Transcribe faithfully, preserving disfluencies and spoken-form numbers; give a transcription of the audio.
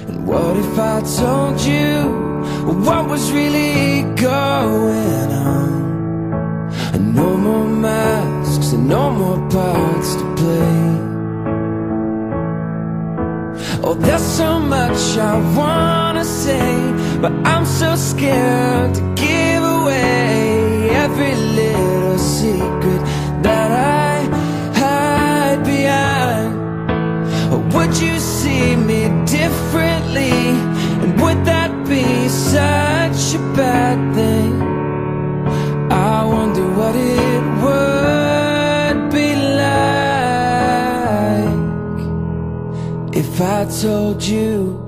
And what if I told you what was really going on? And no more masks and no more parts to play. Oh, there's so much I wanna say, but I'm so scared to give away every little secret that I hide behind. Or would you see me differently? And would that be such a bad thing? I wonder what it would be like if I told you